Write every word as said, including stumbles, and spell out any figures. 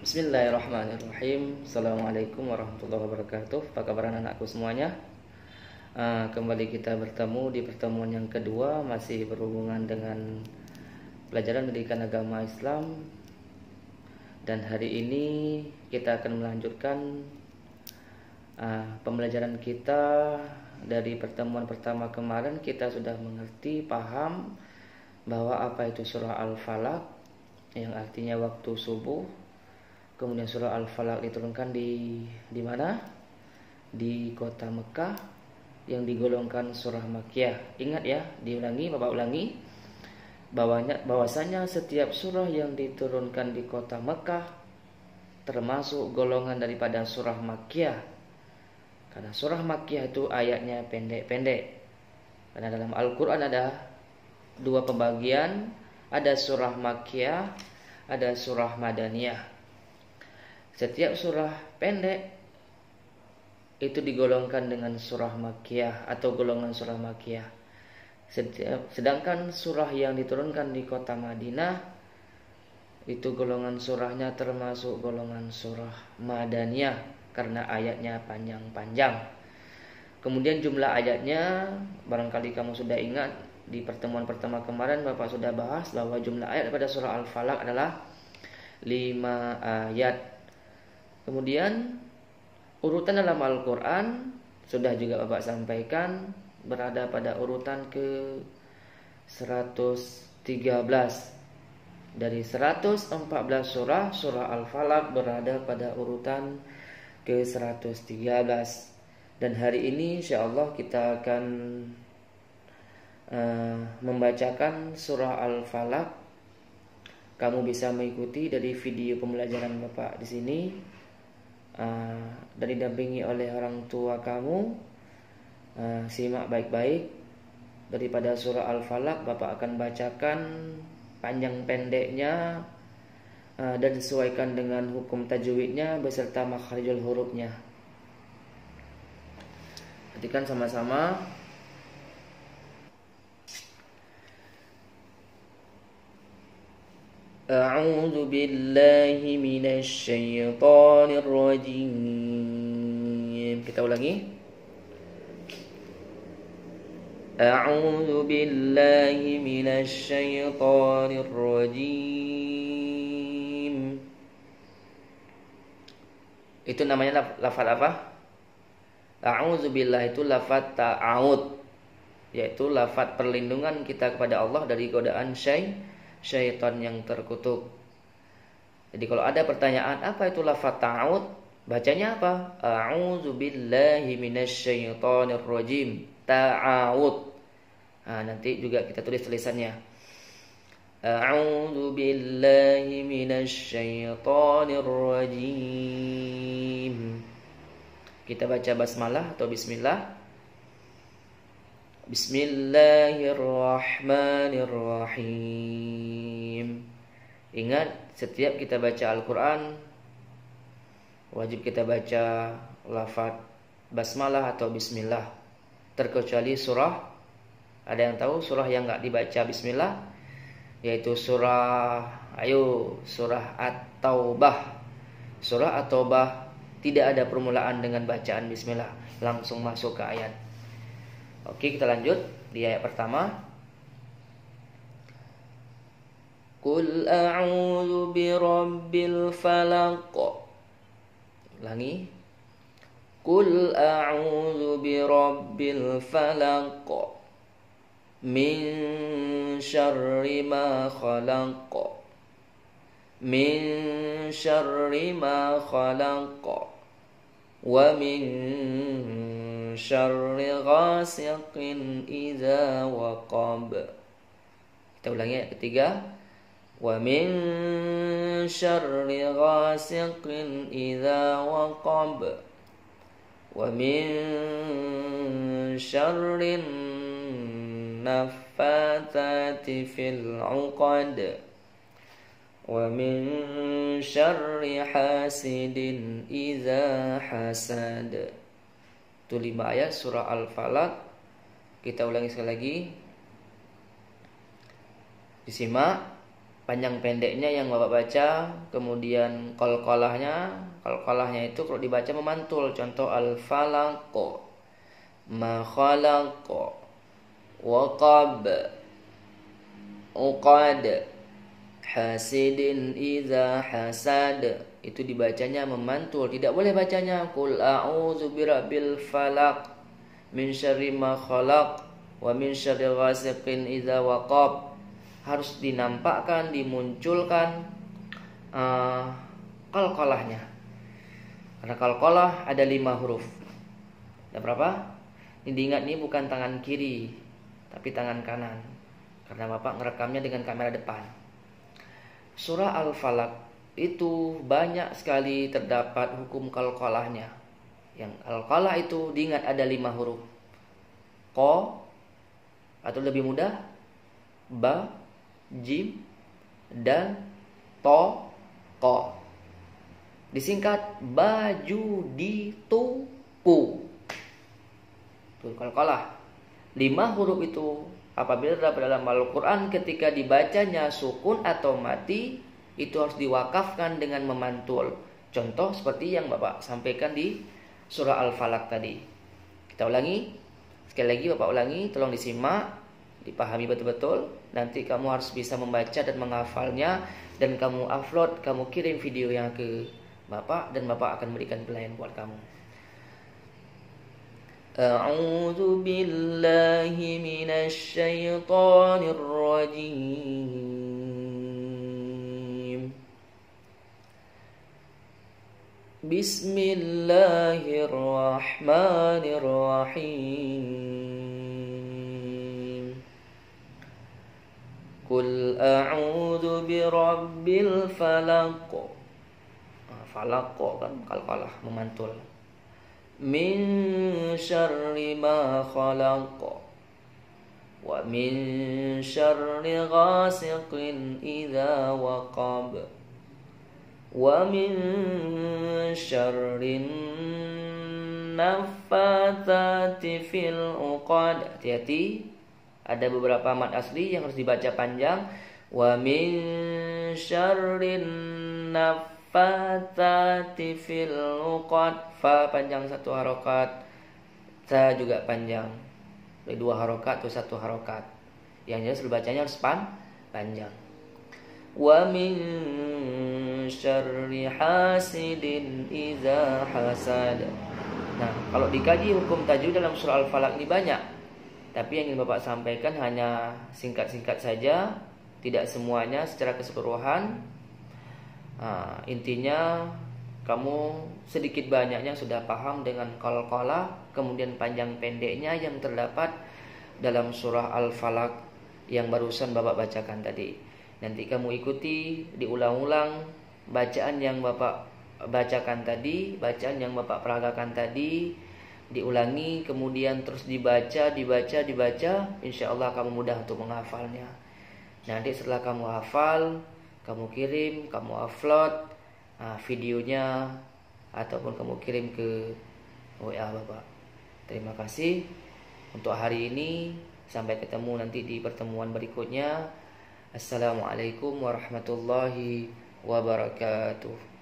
Bismillahirrahmanirrahim. Assalamualaikum warahmatullahi wabarakatuh. Apa kabar anak-anakku semuanya? Uh, kembali kita bertemu di pertemuan yang kedua, masih berhubungan dengan pelajaran pendidikan agama Islam. Dan hari ini kita akan melanjutkan uh, pembelajaran kita. Dari pertemuan pertama kemarin kita sudah mengerti, paham bahwa apa itu surah Al-Falaq, yang artinya waktu subuh. Kemudian surah Al-Falaq diturunkan di di mana? Di kota Mekah, yang digolongkan surah Makkiyah. Ingat ya, diulangi, Bapak ulangi. Bahwanya, bahwasanya setiap surah yang diturunkan di kota Mekah termasuk golongan daripada surah Makkiyah. Karena surah Makkiyah itu ayatnya pendek-pendek. Karena dalam Al-Qur'an ada dua pembagian, ada surah Makkiyah, ada surah Madaniyah. Setiap surah pendek itu digolongkan dengan surah Makkiyah atau golongan surah Makkiyah. Setiap, sedangkan surah yang diturunkan di kota Madinah itu golongan surahnya termasuk golongan surah Madaniyah karena ayatnya panjang-panjang. Kemudian jumlah ayatnya barangkali kamu sudah ingat, di pertemuan pertama kemarin Bapak sudah bahas bahwa jumlah ayat pada surah Al-Falaq adalah lima ayat. Kemudian urutan dalam Al-Quran sudah juga Bapak sampaikan, berada pada urutan ke seratus tiga belas. Dari seratus empat belas surah, surah Al-Falaq berada pada urutan ke seratus tiga belas. Dan hari ini insya Allah kita akan uh, membacakan surah Al-Falaq. Kamu bisa mengikuti dari video pembelajaran Bapak di sini. Uh, dan didampingi oleh orang tua kamu. uh, Simak baik-baik. Daripada surah Al-Falaq Bapak akan bacakan panjang pendeknya, uh, dan disesuaikan dengan hukum tajwidnya beserta makharijul hurufnya. Ketikkan sama-sama. A'udzu billahi minasy syaithanir rajim. Kita ulangi. A'udzu billahi minasy syaithanir rajim. Itu namanya lafaz apa? A'udzu billahi itu lafaz ta'awud, yaitu lafaz perlindungan kita kepada Allah dari godaan syaitan. Syaitan yang terkutuk. Jadi kalau ada pertanyaan apa itu lafaz ta'awud, bacanya apa? A'udzu billahi minasy syaithanir rajim. Ta'awud. Nah, nanti juga kita tulis tulisannya. A'udzu billahi minasy syaithanir rajim. Kita baca basmalah atau bismillah. Bismillahirrahmanirrahim. Ingat, setiap kita baca Al-Quran wajib kita baca lafaz basmalah atau bismillah. Terkecuali surah, ada yang tahu surah yang gak dibaca bismillah? Yaitu surah, ayo, surah At-Taubah. Surah At-Taubah tidak ada permulaan dengan bacaan bismillah, langsung masuk ke ayat. Oke, kita lanjut di ayat pertama. Qul a'udzu birabbil falaq. Ulangi. Qul a'udzu birabbil falaq. Min syarri ma khalaq. Min syarri ma khalaq. Wa min syarri ghasiqin idza waqab. Kita ulangi ayat ketiga. Wa min syarri ghasiqin idza waqab. Wa min syarri naffatsati fil 'uqad. Wa min syarri hasidin idza hasad. Itu lima ayat surah Al-Falaq. Kita ulangi sekali lagi. Disimak. panjang pendeknya yang Bapak baca, kemudian qalqalahnya. Qalqalahnya itu kalau dibaca memantul. Contoh al-falaq, ma khalaq, waqab, uqad, hasidin idza hasad. Itu dibacanya memantul. Tidak boleh bacanya qul a'udzu birabbil falaq min syarri ma khalaq wa min syarri ghasiqin idza waqab. Harus dinampakkan, dimunculkan uh, qalqalahnya. Karena qalqalah ada lima huruf. Ada berapa? Ini diingat, ini bukan tangan kiri, tapi tangan kanan. Karena Bapak ngerekamnya dengan kamera depan. Surah Al-Falaq itu banyak sekali terdapat hukum qalqalahnya. Yang qalqalah itu diingat ada lima huruf. Qa, atau lebih mudah ba, jim, dan to, ko. Disingkat baju dituku. Tuh qalqalah. Lima huruf itu apabila dalam Al-Quran ketika dibacanya sukun atau mati, itu harus diwakafkan dengan memantul. Contoh seperti yang Bapak sampaikan di surah Al-Falaq tadi. Kita ulangi. Sekali lagi Bapak ulangi, tolong disimak, dipahami betul-betul. Nanti kamu harus bisa membaca dan menghafalnya, dan kamu upload, kamu kirim video yang ke Bapak, dan Bapak akan berikan penilaian buat kamu. A'udzu billahi minasy syaithanir rajim. Bismillahirrahmanirrahim. Qul a'udzu birabbil falaq. Falaq kan qalqalah memantul. Min syarri ma khalaq. Wa min syarri ghasiqin idza waqab. Wa min syarrin naffatsati fil uqad. Hati-hati, ada beberapa mad asli yang harus dibaca panjang. Wa min syarrin naffatsati fil uqad. Fa panjang satu harokat, sa juga panjang. Dari dua harokat atau satu harokat. Yang jelas dibacanya harus pan panjang. Wa min syarri hasidin idza hasad. Nah, kalau dikaji hukum tajwid dalam surah Al-Falaq ini banyak. Tapi yang ingin Bapak sampaikan hanya singkat-singkat saja, tidak semuanya secara keseluruhan. Nah, intinya kamu sedikit banyaknya sudah paham dengan qalqalah, kemudian panjang pendeknya yang terdapat dalam surah Al-Falaq yang barusan Bapak bacakan tadi. Nanti kamu ikuti, diulang-ulang bacaan yang Bapak bacakan tadi, bacaan yang Bapak peragakan tadi, diulangi, kemudian terus dibaca, dibaca, dibaca. Insya Allah kamu mudah untuk menghafalnya. Nanti setelah kamu hafal, kamu kirim, kamu upload Nah, videonya, ataupun kamu kirim ke W A Bapak. Terima kasih untuk hari ini. Sampai ketemu nanti di pertemuan berikutnya. Assalamualaikum warahmatullahi wabarakatuh.